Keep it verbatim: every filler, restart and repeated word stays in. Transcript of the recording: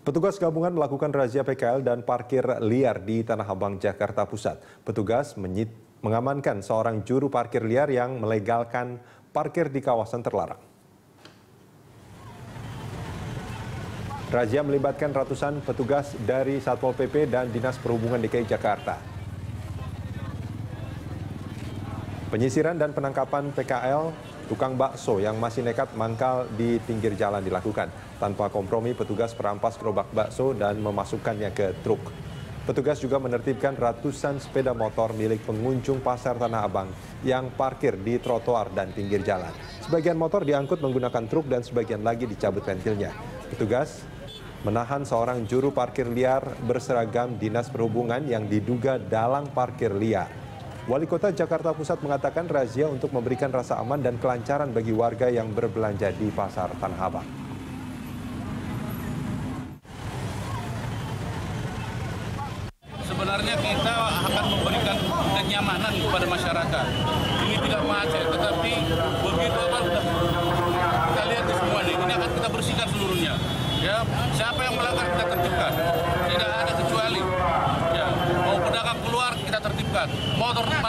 Petugas gabungan melakukan razia P K L dan parkir liar di Tanah Abang, Jakarta Pusat. Petugas menyit, mengamankan seorang juru parkir liar yang melegalkan parkir di kawasan terlarang. Razia melibatkan ratusan petugas dari Satpol P P dan Dinas Perhubungan D K I Jakarta. Penyisiran dan penangkapan P K L tukang bakso yang masih nekat mangkal di pinggir jalan dilakukan. Tanpa kompromi, petugas merampas gerobak bakso dan memasukkannya ke truk. Petugas juga menertibkan ratusan sepeda motor milik pengunjung Pasar Tanah Abang yang parkir di trotoar dan pinggir jalan. Sebagian motor diangkut menggunakan truk dan sebagian lagi dicabut ventilnya. Petugas menahan seorang juru parkir liar berseragam Dinas Perhubungan yang diduga dalang parkir liar. Wali Kota Jakarta Pusat mengatakan razia untuk memberikan rasa aman dan kelancaran bagi warga yang berbelanja di Pasar Tanah Abang. Sebenarnya kita akan memberikan kenyamanan kepada masyarakat. Ini tidak macet, tetapi begitu apa kita lihat di semua ini, ini akan kita bersihkan seluruhnya. Ya, siapa yang melakukan kita tertibkan, tidak ada kecuali. Ya, mau pedagang keluar kita tertibkan, motor